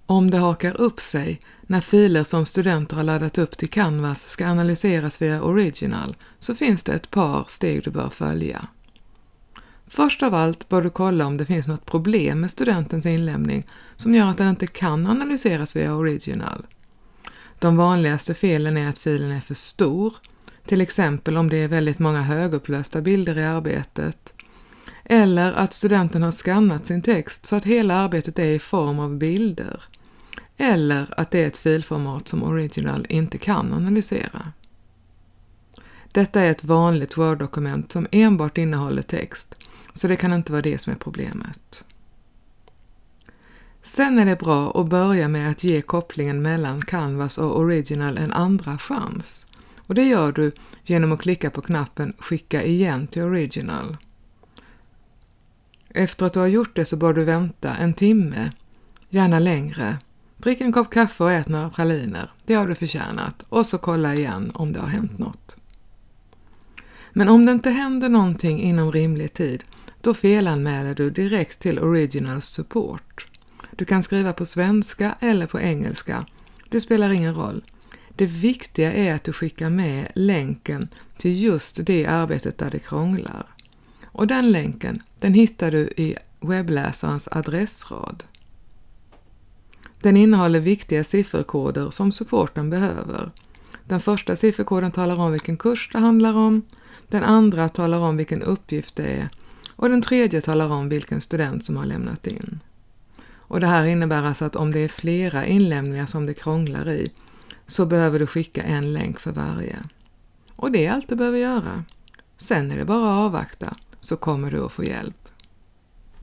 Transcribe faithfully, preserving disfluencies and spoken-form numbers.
Om det hakar upp sig när filer som studenter har laddat upp till Canvas ska analyseras via Original så finns det ett par steg du bör följa. Först av allt bör du kolla om det finns något problem med studentens inlämning som gör att den inte kan analyseras via Original. De vanligaste felen är att filen är för stor, till exempel om det är väldigt många högupplösta bilder i arbetet, eller att studenten har skannat sin text så att hela arbetet är i form av bilder, eller att det är ett filformat som Original inte kan analysera. Detta är ett vanligt Word-dokument som enbart innehåller text, så det kan inte vara det som är problemet. Sen är det bra att börja med att ge kopplingen mellan Canvas och Original en andra chans. Och det gör du genom att klicka på knappen Skicka igen till Original. Efter att du har gjort det så bör du vänta en timme, gärna längre. Drick en kopp kaffe och ät några praliner, det har du förtjänat, och så kolla igen om det har hänt något. Men om det inte händer någonting inom rimlig tid, då felanmäler du direkt till Original Support. Du kan skriva på svenska eller på engelska, det spelar ingen roll. Det viktiga är att du skickar med länken till just det arbetet där det krånglar. Och den länken, den hittar du i webbläsarens adressrad. Den innehåller viktiga sifferkoder som supporten behöver. Den första sifferkoden talar om vilken kurs det handlar om, den andra talar om vilken uppgift det är och den tredje talar om vilken student som har lämnat in. Och det här innebär alltså att om det är flera inlämningar som det krånglar i så behöver du skicka en länk för varje. Och det är allt du behöver göra. Sen är det bara att avvakta så kommer du att få hjälp.